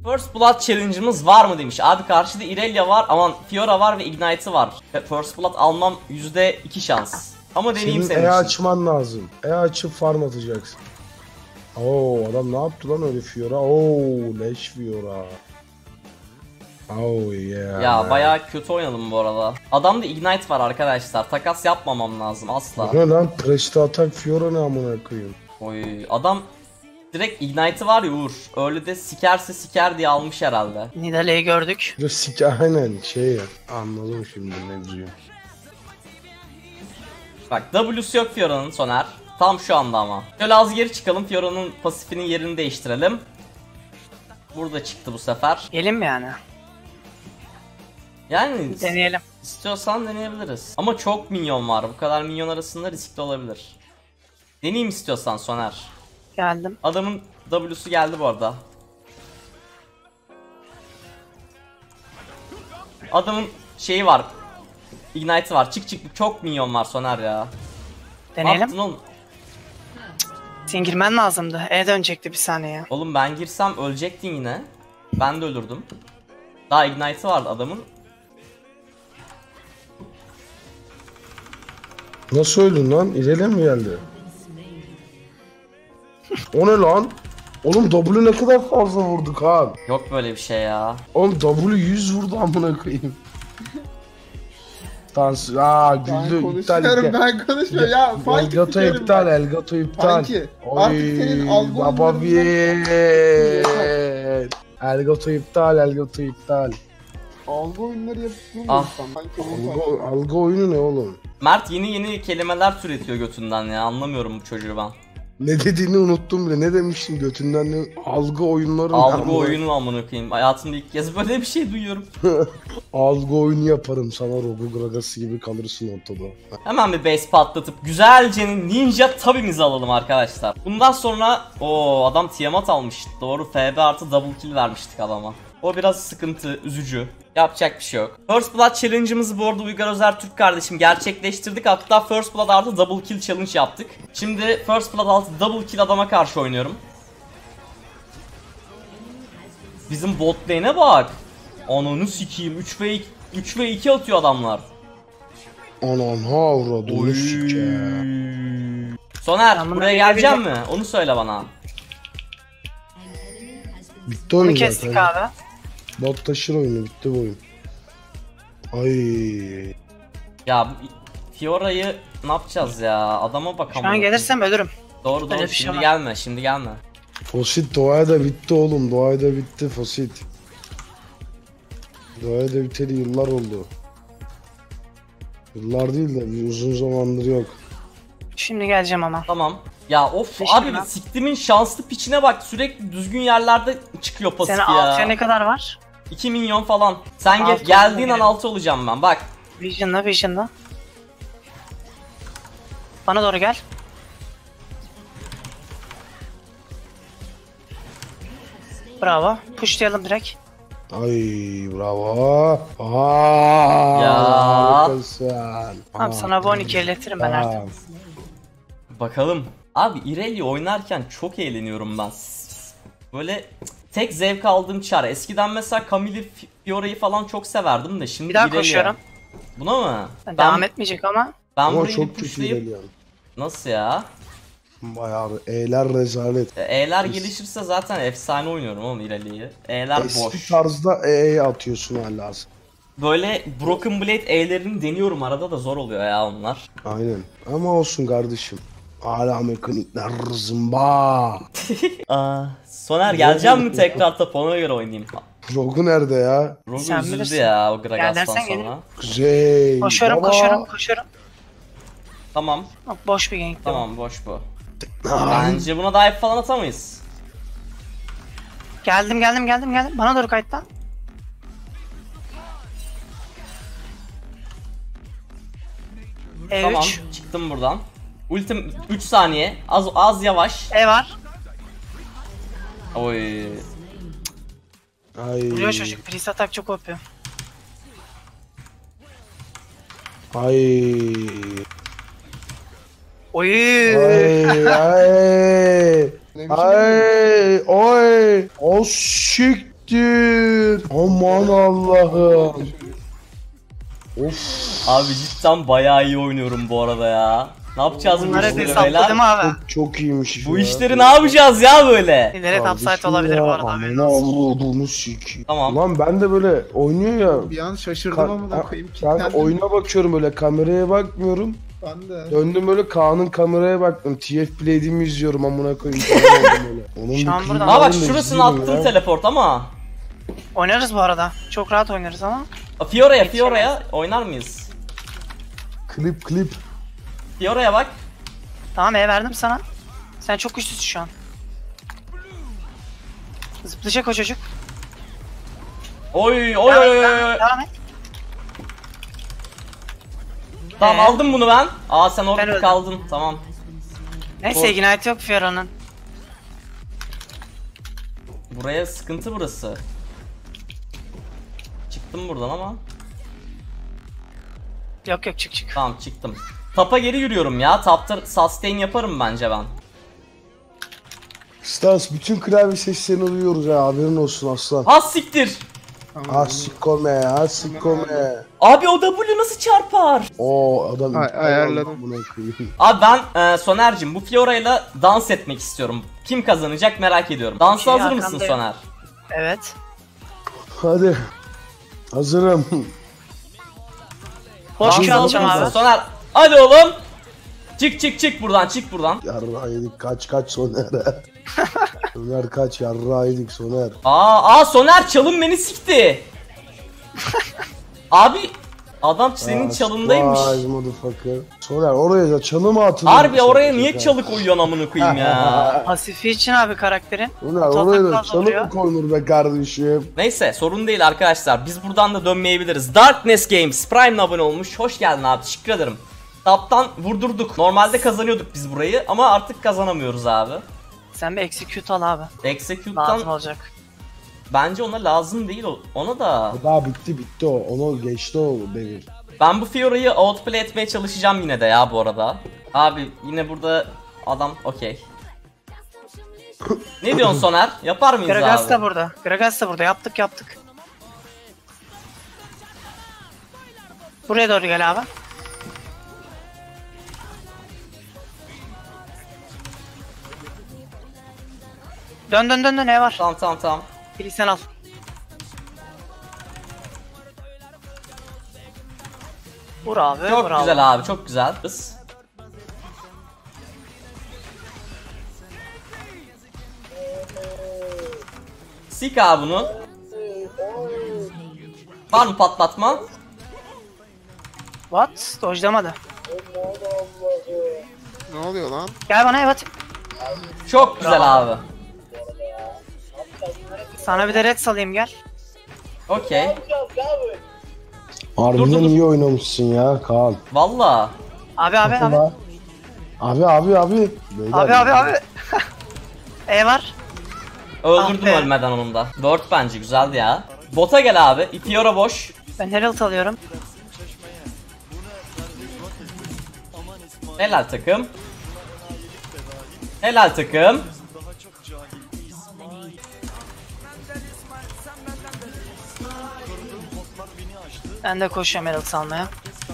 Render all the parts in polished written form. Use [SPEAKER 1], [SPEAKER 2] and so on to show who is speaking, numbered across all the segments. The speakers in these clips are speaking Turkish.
[SPEAKER 1] First Blood challenge'ımız var mı demiş. Abi karşıda Irelia var, aman Fiora var ve Ignite'ı var. First Blood almam %2 şans. Ama deneyeyim senin için.
[SPEAKER 2] açman lazım. Açıp farm atacaksın. Oo adam ne yaptı lan öyle Fiora? Oo leş Fiora. Oh yeah.
[SPEAKER 1] Ya bayağı kötü oynadım bu arada. Adamda Ignite var arkadaşlar. Takas yapmamam lazım asla.
[SPEAKER 2] Ne lan? Press'te atak Fiora ne amına koyayım?
[SPEAKER 1] Oy adam direkt Ignite'ı var ya Uğur. Öyle de sikerse siker diye almış herhalde.
[SPEAKER 3] Nidalee'yi gördük.
[SPEAKER 2] Aynen şey anladım şimdi mevzuyu.
[SPEAKER 1] Bak W'su yok Fiora'nın Soner. Tam şu anda ama. Şöyle az geri çıkalım. Fiora'nın pasifinin yerini değiştirelim. Burada çıktı bu sefer.
[SPEAKER 3] Gelin mi yani?
[SPEAKER 1] Yani
[SPEAKER 3] Deneyelim.
[SPEAKER 1] istiyorsan deneyebiliriz. Ama çok minyon var. Bu kadar minyon arasında riskli olabilir. Deneyeyim istiyorsan Soner.
[SPEAKER 3] Geldim.
[SPEAKER 1] Adamın W'su geldi bu arada. Adamın şeyi var. Ignite'ı var. Çık çık, çok minyon var Soner ya. Ne
[SPEAKER 3] Deneyelim.
[SPEAKER 1] yaptın oğlum?
[SPEAKER 3] Senin girmen lazımdı. Dönecekti bir saniye.
[SPEAKER 1] Oğlum ben girsem ölecektin yine. Ben de ölürdüm. Daha Ignite'ı vardı adamın.
[SPEAKER 2] Nasıl öldün lan? İleri mi geldi? O ne lan? Oğlum W ne kadar fazla vurdu Kaan.
[SPEAKER 1] Yok böyle bir şey ya.
[SPEAKER 2] Oğlum W 100 vurdu amına koyayım. Dans güldü iptal
[SPEAKER 4] Ben konuşmuyorum ya.
[SPEAKER 2] Elgato iptal, Elgato iptal.
[SPEAKER 4] Sanki artık senin
[SPEAKER 2] baba bir. Elgato iptal.
[SPEAKER 4] Algı oyunları yapıyorsun.
[SPEAKER 1] Ah.
[SPEAKER 2] Algı oyunu ne oğlum?
[SPEAKER 1] Mert yeni kelimeler türetiyor götünden ya. Anlamıyorum bu çocuğu ben.
[SPEAKER 2] Ne dediğini unuttum bile. Ne demiştin götünden ne? Algı oyunları.
[SPEAKER 1] Algı oyunu amına koyayım. Hayatımda ilk kez böyle bir şey duyuyorum.
[SPEAKER 2] Algı oyunu yaparım sana, Rogu Gragası gibi kalırsın ortada.
[SPEAKER 1] Hemen bir base patlatıp güzelce ninja tabimizi alalım arkadaşlar. Bundan sonra adam Tiamat almış. Doğru, FB artı double kill vermiştik adama. O biraz sıkıntı, üzücü. Yapacak bir şey yok. First Blood challenge'ımızı bu arada Uygar Özer Türk kardeşim gerçekleştirdik. Hatta First Blood artı double kill challenge yaptık. Şimdi First Blood artı double kill adama karşı oynuyorum. Bizim bot lane'e bak. Ananı sikeyim. 3 ve 2 atıyor adamlar.
[SPEAKER 2] Anan havradını sike.
[SPEAKER 1] Soner buraya gelecek mi? Onu söyle bana.
[SPEAKER 2] Bitti
[SPEAKER 3] Bunu
[SPEAKER 2] oyun
[SPEAKER 3] kestik
[SPEAKER 2] zaten.
[SPEAKER 3] abi.
[SPEAKER 2] Bot taşır oyunu, bitti bu oyun. Ay.
[SPEAKER 1] Ya Fiora'yı ne yapacağız ya? Adama bakalım.
[SPEAKER 3] Şu an gelirsem ölürüm.
[SPEAKER 1] Doğru
[SPEAKER 3] Öyle bir şey
[SPEAKER 1] şimdi
[SPEAKER 3] var.
[SPEAKER 1] gelme, şimdi gelme.
[SPEAKER 2] Fosit doğaya da bitti oğlum, doğaya da bitti Fosit. Doğaya da biteli yıllar oldu. Yıllar değil de bir uzun zamandır yok.
[SPEAKER 3] Şimdi geleceğim ama.
[SPEAKER 1] Tamam. Ya of
[SPEAKER 3] Teşekkür
[SPEAKER 1] abi
[SPEAKER 3] ederim.
[SPEAKER 1] siktimin şanslı piçine bak, sürekli düzgün yerlerde çıkıyor pasif
[SPEAKER 3] Senin
[SPEAKER 1] ya.
[SPEAKER 3] altıya ne kadar var?
[SPEAKER 1] 2 milyon falan. Sen
[SPEAKER 3] Altı
[SPEAKER 1] geldiğin an
[SPEAKER 3] olabilir.
[SPEAKER 1] 6 olacağım ben bak.
[SPEAKER 3] Vision'la. Bana doğru gel. Bravo. Pushlayalım direkt.
[SPEAKER 2] Ay bravo. Aa,
[SPEAKER 1] Ya.
[SPEAKER 2] harikasın.
[SPEAKER 3] Tamam sana bu 12 elletirim ben artık.
[SPEAKER 2] Tamam.
[SPEAKER 1] Bakalım. Abi Irelia oynarken çok eğleniyorum ben. Böyle tek zevk aldığım çar. Eskiden mesela Camille'i, Fiora'yı falan çok severdim de şimdi
[SPEAKER 3] Bir daha
[SPEAKER 1] Irelia.
[SPEAKER 3] koşuyorum.
[SPEAKER 1] Buna mı?
[SPEAKER 3] Devam etmeyecek ama.
[SPEAKER 1] Ben
[SPEAKER 2] Ama
[SPEAKER 1] burayı bir
[SPEAKER 2] çok kötü
[SPEAKER 1] pushlayıp...
[SPEAKER 2] ilerliyor.
[SPEAKER 1] Nasıl ya?
[SPEAKER 2] Bayağı bir E'ler rezalet.
[SPEAKER 1] E'ler gelişirse zaten efsane oynuyorum oğlum Irelia'yı. E'ler
[SPEAKER 2] Eski
[SPEAKER 1] boş.
[SPEAKER 2] tarzda E'ye atıyorsun hala.
[SPEAKER 1] Böyle Broken Blade E'lerini deniyorum arada da zor oluyor ya onlar.
[SPEAKER 2] Aynen. Ama olsun kardeşim. Hala mekanikler zımba.
[SPEAKER 1] Soner geleceğim mi tekrar top, ona göre oynayayım.
[SPEAKER 2] Rogu nerede ya?
[SPEAKER 1] Rogu
[SPEAKER 3] Sen
[SPEAKER 1] üzüldü
[SPEAKER 3] bilirsin.
[SPEAKER 1] ya o Gragas'tan
[SPEAKER 3] dersen
[SPEAKER 1] sonra.
[SPEAKER 3] gelirim.
[SPEAKER 2] Kuzey.
[SPEAKER 3] Koşuyorum
[SPEAKER 2] baba.
[SPEAKER 3] koşuyorum.
[SPEAKER 1] Tamam
[SPEAKER 3] Yok, boş bir gank.
[SPEAKER 1] tamam boş bu. Bence buna dive falan atamayız.
[SPEAKER 3] Geldim. Bana doğru kayıttan.
[SPEAKER 1] Tamam
[SPEAKER 3] E3.
[SPEAKER 1] çıktım buradan. Ultim 3 saniye, az yavaş.
[SPEAKER 3] E var.
[SPEAKER 1] Oy.
[SPEAKER 2] Ay.
[SPEAKER 3] Vuruyor çocuk. Priest atak çok OP.
[SPEAKER 2] Ay.
[SPEAKER 3] Oy.
[SPEAKER 2] Ay. Ay. Ay. Oy. O siktir. Aman Allah'ım. Of.
[SPEAKER 1] Abi cidden bayağı iyi oynuyorum bu arada ya. Ne yapacağız bu
[SPEAKER 3] Bunları
[SPEAKER 1] işleri
[SPEAKER 3] hesaplı değil
[SPEAKER 1] beyler?
[SPEAKER 3] mi abi?
[SPEAKER 2] Çok iyiymiş
[SPEAKER 1] Bu
[SPEAKER 2] ya.
[SPEAKER 1] işleri ne yapacağız ya böyle?
[SPEAKER 3] İleri topside olabilir bu arada.
[SPEAKER 2] Ne olduğunu sikeyim.
[SPEAKER 1] Tamam.
[SPEAKER 2] Lan ben de böyle oynuyor ya.
[SPEAKER 4] Bir an şaşırdım ama da koyayım.
[SPEAKER 2] Ben
[SPEAKER 4] Kilitlendim.
[SPEAKER 2] oyuna bakıyorum böyle kameraya bakmıyorum.
[SPEAKER 4] Ben de.
[SPEAKER 2] Döndüm böyle Kaan'ın kameraya baktım. TF Blade'imi izliyorum amına koyayım. Falan oldum böyle. Onun
[SPEAKER 3] Şu an
[SPEAKER 2] bir
[SPEAKER 3] burada.
[SPEAKER 2] klibini
[SPEAKER 1] Aa bak
[SPEAKER 2] alayım da
[SPEAKER 1] şurasını
[SPEAKER 2] izleyeyim
[SPEAKER 1] attım
[SPEAKER 2] ya.
[SPEAKER 1] teleport ama.
[SPEAKER 3] Oynarız bu arada. Çok rahat oynarız ama.
[SPEAKER 1] Fiora'ya oynar mıyız?
[SPEAKER 2] Klip.
[SPEAKER 1] Fiora'ya bak.
[SPEAKER 3] Tamam verdim sana. Sen çok güçlüsün şu an. Zıplayacak o çocuk.
[SPEAKER 1] Oy.
[SPEAKER 3] Devam et.
[SPEAKER 1] Tamam
[SPEAKER 3] Ee?
[SPEAKER 1] aldım bunu ben. Aa sen
[SPEAKER 3] Ben
[SPEAKER 1] orada
[SPEAKER 3] öldüm.
[SPEAKER 1] kaldın. Tamam.
[SPEAKER 3] Neyse Ignite yok Fiora'nın.
[SPEAKER 1] Buraya sıkıntı burası. Çıktım buradan ama.
[SPEAKER 3] Yok çık.
[SPEAKER 1] Tamam çıktım. Tapa geri yürüyorum ya. Tapta sustain yaparım bence ben.
[SPEAKER 2] Stans bütün klavye seslerini duyuyoruz ya, haberin olsun aslan.
[SPEAKER 1] Ha siktir.
[SPEAKER 2] Ha sikome.
[SPEAKER 1] Abi o W nasıl çarpar?
[SPEAKER 2] O adam
[SPEAKER 4] ayarladım.
[SPEAKER 2] Buna koyayım.
[SPEAKER 1] Abi ben Soner'cim bu Fiora'yla dans etmek istiyorum. Kim kazanacak merak ediyorum. Dansa
[SPEAKER 3] Şey,
[SPEAKER 1] hazır mısın
[SPEAKER 3] arkandayım.
[SPEAKER 1] Soner?
[SPEAKER 3] Evet.
[SPEAKER 2] Hadi. Hazırım.
[SPEAKER 3] Hoş
[SPEAKER 1] Dansa
[SPEAKER 3] Q
[SPEAKER 1] hazır
[SPEAKER 3] alacağım
[SPEAKER 1] mısın
[SPEAKER 3] abi.
[SPEAKER 1] Soner? Hadi oğlum. Çık buradan.
[SPEAKER 2] Yarra yedik, kaç Soner. Soner kaç, yarra yedik Soner.
[SPEAKER 1] Aa Soner çalın beni sikti. Abi adam senin çalındaymış.
[SPEAKER 2] Surprise motherfucker. Soner oraya da çalı mı atılır?
[SPEAKER 1] Harbi oraya niye çalı koyuyorsun amına koyayım ya?
[SPEAKER 3] Pasifi için abi karakterin.
[SPEAKER 2] Soner oraya da
[SPEAKER 3] Tutaklar
[SPEAKER 2] çalı
[SPEAKER 3] oluyor.
[SPEAKER 2] mı koyulur be kardeşim?
[SPEAKER 1] Neyse sorun değil arkadaşlar. Biz buradan da dönmeyebiliriz. Darkness Games Prime'le abone olmuş. Hoş geldin abi. Teşekkür ederim. Taptan vurdurduk. Normalde kazanıyorduk biz burayı ama artık kazanamıyoruz abi.
[SPEAKER 3] Sen bir execute al abi.
[SPEAKER 1] Execute'dan
[SPEAKER 3] Lazım olacak.
[SPEAKER 1] bence ona lazım değil ona da.
[SPEAKER 2] Daha bitti o. Onu geçti o devir.
[SPEAKER 1] Ben bu Fiora'yı outplay etmeye çalışacağım yine de ya bu arada. Abi yine burada adam okey. Ne diyorsun Soner? Yapar mıyız
[SPEAKER 3] Gragas da
[SPEAKER 1] abi?
[SPEAKER 3] burada. Gragas da burada. Yaptık. Buraya doğru gel abi. Dön ne var?
[SPEAKER 1] Tamam.
[SPEAKER 3] Biri sen al. Vur abi.
[SPEAKER 1] Çok
[SPEAKER 3] vur abi.
[SPEAKER 1] güzel abi çok güzel. Kız. Sik abi bunu. Var mı patlatma?
[SPEAKER 3] What? Dojlamadı.
[SPEAKER 4] Ne oluyor lan?
[SPEAKER 3] Gel bana evet.
[SPEAKER 1] Çok güzel abi.
[SPEAKER 3] Sana bir de red salayım gel.
[SPEAKER 1] Okey.
[SPEAKER 2] Harbiden
[SPEAKER 1] Dur.
[SPEAKER 2] iyi oynamışsın ya Kaan.
[SPEAKER 1] Valla.
[SPEAKER 3] Abi.
[SPEAKER 2] Abi. Beyler,
[SPEAKER 3] Abi. E var.
[SPEAKER 1] Öldürdüm
[SPEAKER 3] Ah be.
[SPEAKER 1] ölmeden onun da. Word bence güzeldi ya. Bota gel abi. Fiora boş.
[SPEAKER 3] Ben Herald alıyorum.
[SPEAKER 1] Helal takım. Helal takım.
[SPEAKER 3] Ben de koşuyorum Herald almaya.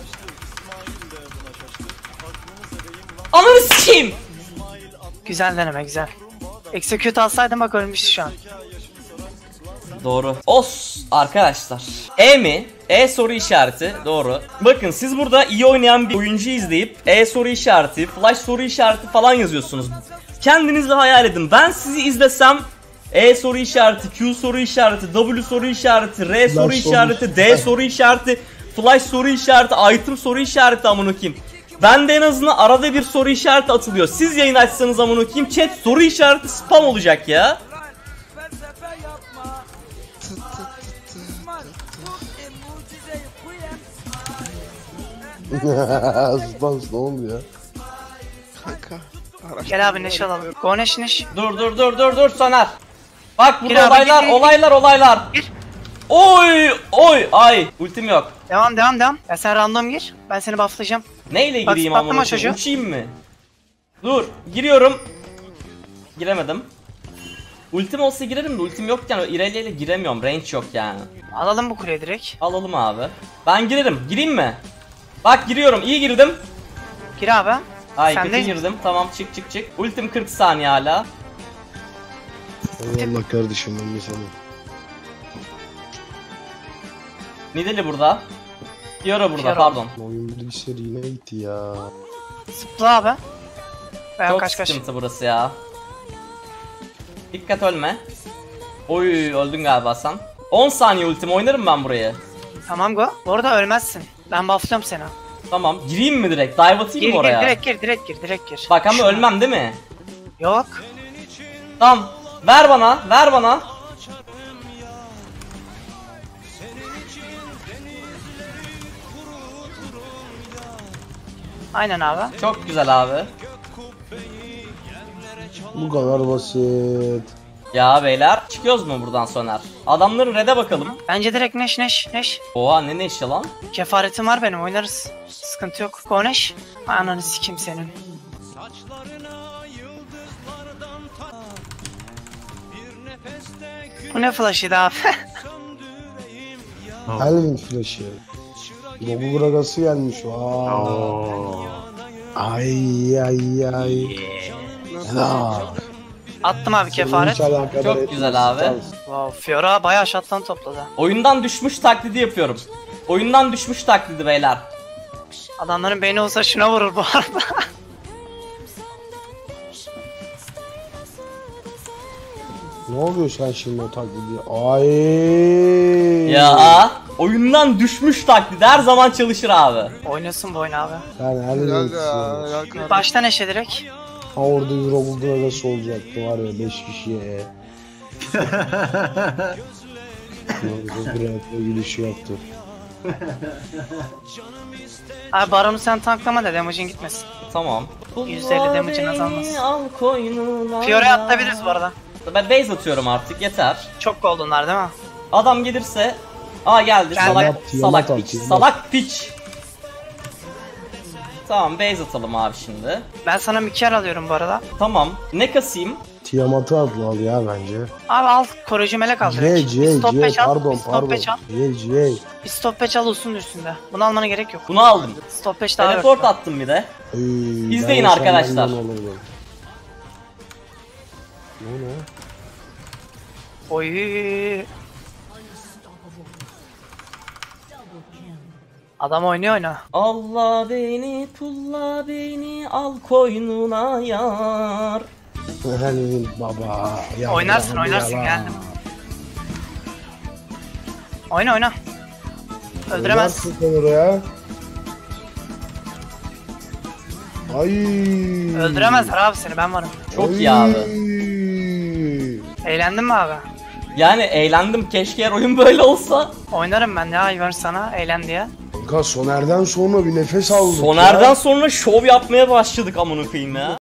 [SPEAKER 1] Ananı sikeyim.
[SPEAKER 3] Güzel deneme güzel. Execute alsaydım bak ölmüştü şu an.
[SPEAKER 1] Doğru. Os arkadaşlar. E mi? E soru işareti. Doğru. Bakın siz burada iyi oynayan bir oyuncu izleyip E soru işareti, flash soru işareti falan yazıyorsunuz. Kendiniz de hayal edin. Ben sizi izlesem E soru işareti, Q soru işareti, W soru işareti, R soru
[SPEAKER 2] soru
[SPEAKER 1] işareti, D soru işareti, flash soru işareti, item soru işareti amına koyayım. Ben de en azından arada bir soru işareti atılıyor. Siz yayın açsanız amına koyayım chat soru işareti spam olacak ya.
[SPEAKER 2] Stans ne oldu ya?
[SPEAKER 4] Kanka.
[SPEAKER 3] Gel abi neş alalım. Go neş.
[SPEAKER 1] Dur Soner. Bak burada
[SPEAKER 3] Gir abi,
[SPEAKER 1] olaylar,
[SPEAKER 3] gir.
[SPEAKER 1] olaylar.
[SPEAKER 3] Gir.
[SPEAKER 1] Oy, ay. Ultim yok.
[SPEAKER 3] Devam. Ya sen random gir. Ben seni bufflayacağım.
[SPEAKER 1] Neyle
[SPEAKER 3] Bak,
[SPEAKER 1] gireyim
[SPEAKER 3] patlama
[SPEAKER 1] amına
[SPEAKER 3] çocuğu.
[SPEAKER 1] koyayım? Uçayım mı? Dur, giriyorum. Giremedim. Ultim olsa girerim de ultim yokken İrelia ile giremiyorum. Range yok yani.
[SPEAKER 3] Alalım bu kuleyi direkt.
[SPEAKER 1] Alalım abi. Ben girerim. Gireyim mi? Bak giriyorum. İyi girdim.
[SPEAKER 3] Gir abi.
[SPEAKER 1] Ay
[SPEAKER 3] Sen
[SPEAKER 1] kötü
[SPEAKER 3] de-
[SPEAKER 1] girdim. Tamam çık. Ultim 40 saniye hala.
[SPEAKER 2] Allah kardeşim ben de seni.
[SPEAKER 1] Nidali burada. Fiora burada
[SPEAKER 3] Fiora.
[SPEAKER 1] pardon.
[SPEAKER 2] Oyun bilgisayarı yine gitti ya.
[SPEAKER 3] Zıpla abi. Veya
[SPEAKER 1] Çok
[SPEAKER 3] kaç.
[SPEAKER 1] sıkıntı burası ya. Dikkat ölme. Oy öldün galiba sen. 10 saniye ultim oynarım ben burayı.
[SPEAKER 3] Tamam go. Bu arada ölmezsin. Ben bufflıyorum seni.
[SPEAKER 1] Tamam gireyim mi direkt? Dive atayım
[SPEAKER 3] Gir
[SPEAKER 1] mı oraya?
[SPEAKER 3] direkt gir.
[SPEAKER 1] Bak ama
[SPEAKER 3] Şuna.
[SPEAKER 1] ölmem değil mi?
[SPEAKER 3] Yok.
[SPEAKER 1] Tamam. Ver bana.
[SPEAKER 3] Aynen abi.
[SPEAKER 1] Çok güzel abi.
[SPEAKER 2] Bu kadar basit.
[SPEAKER 1] Ya beyler çıkıyoruz mu buradan Soner? Adamların red'e bakalım.
[SPEAKER 3] Bence direkt neş.
[SPEAKER 1] Oha ne işi lan?
[SPEAKER 3] Kefaretim var benim, oynarız. Sıkıntı yok. Go neş. Ananı sikim senin. Bu ne flash'ıydı abi?
[SPEAKER 2] Helvin flash'ı. Gogu Gragas'ı gelmiş. Vay. Ay. Helal.
[SPEAKER 3] Attım abi kefaret.
[SPEAKER 2] Hiç alakadar
[SPEAKER 1] Çok
[SPEAKER 2] etmez.
[SPEAKER 1] güzel abi.
[SPEAKER 3] Wow, Fiora bayağı şattan topladı.
[SPEAKER 1] Oyundan düşmüş taklidi yapıyorum. Oyundan düşmüş taklidi beyler.
[SPEAKER 3] Adamların beyni olsa şuna vurur bu arada.
[SPEAKER 2] Ne oluyor sen şimdi o taklidi? Ay.
[SPEAKER 1] Ya oyundan düşmüş taklidi her zaman çalışır abi.
[SPEAKER 3] Oynasın bu oyun abi.
[SPEAKER 2] Yani
[SPEAKER 4] Helal
[SPEAKER 2] helvin.
[SPEAKER 4] ya. Helal kardeşim.
[SPEAKER 3] Baştan eşe direkt.
[SPEAKER 2] Ha orada Euro Gragas olacaktı var ya 5 kişiye. Grant'la gülüşü yaptı.
[SPEAKER 3] Abi Baron'u sen tanklama da damage'in gitmesin.
[SPEAKER 1] Tamam.
[SPEAKER 3] %50 damage'in azalmasın.
[SPEAKER 1] Al koynuna.
[SPEAKER 3] Fiora'ya atlayabiliriz bu arada.
[SPEAKER 1] Ben base atıyorum artık yeter.
[SPEAKER 3] Çok goldenlar değil mi?
[SPEAKER 1] Adam gelirse geldi.
[SPEAKER 3] Geldi.
[SPEAKER 1] Salak
[SPEAKER 2] Tiamat
[SPEAKER 1] salak
[SPEAKER 2] at,
[SPEAKER 1] piç.
[SPEAKER 2] Tiamat.
[SPEAKER 1] Salak piç. Tamam base atalım abi şimdi.
[SPEAKER 3] Ben sana Mikier alıyorum bu arada.
[SPEAKER 1] Tamam. Ne kasayım?
[SPEAKER 2] Tiamat'ı al ya bence.
[SPEAKER 3] Abi al koruyucu melek al direkt.
[SPEAKER 2] C
[SPEAKER 3] Stop patch al.
[SPEAKER 2] pardon
[SPEAKER 3] Stop patch al.
[SPEAKER 2] C.
[SPEAKER 3] Bir stop patch al olsun üstünde. Bunu almana gerek yok.
[SPEAKER 1] Bunu aldım.
[SPEAKER 3] Stop patch daha
[SPEAKER 1] Teleport
[SPEAKER 3] yok.
[SPEAKER 1] attım bir de. İzleyin
[SPEAKER 2] ben olsam
[SPEAKER 1] arkadaşlar.
[SPEAKER 2] benden olurdu. Ne?
[SPEAKER 3] Oy. Adam oynuyor oyna.
[SPEAKER 1] Allah beni pulla beni al koynuna yar.
[SPEAKER 2] Helvin baba. Ya
[SPEAKER 3] Oynarsın
[SPEAKER 2] ya,
[SPEAKER 3] oynarsın
[SPEAKER 2] ya.
[SPEAKER 3] geldim. Oyna. Öldüremez.
[SPEAKER 2] Oynarsın sen oraya. Ay.
[SPEAKER 3] Öldüremezler abi seni, ben varım.
[SPEAKER 1] Çok iyi abi.
[SPEAKER 3] Eğlendin mi abi?
[SPEAKER 1] Yani eğlendim, keşke her oyun böyle olsa.
[SPEAKER 3] Oynarım ben ya Ivar sana eğlen diye.
[SPEAKER 2] Kanka Soner'den sonra bir nefes aldık
[SPEAKER 1] Soner'den
[SPEAKER 2] ya.
[SPEAKER 1] sonra şov yapmaya başladık amına koyayım ya.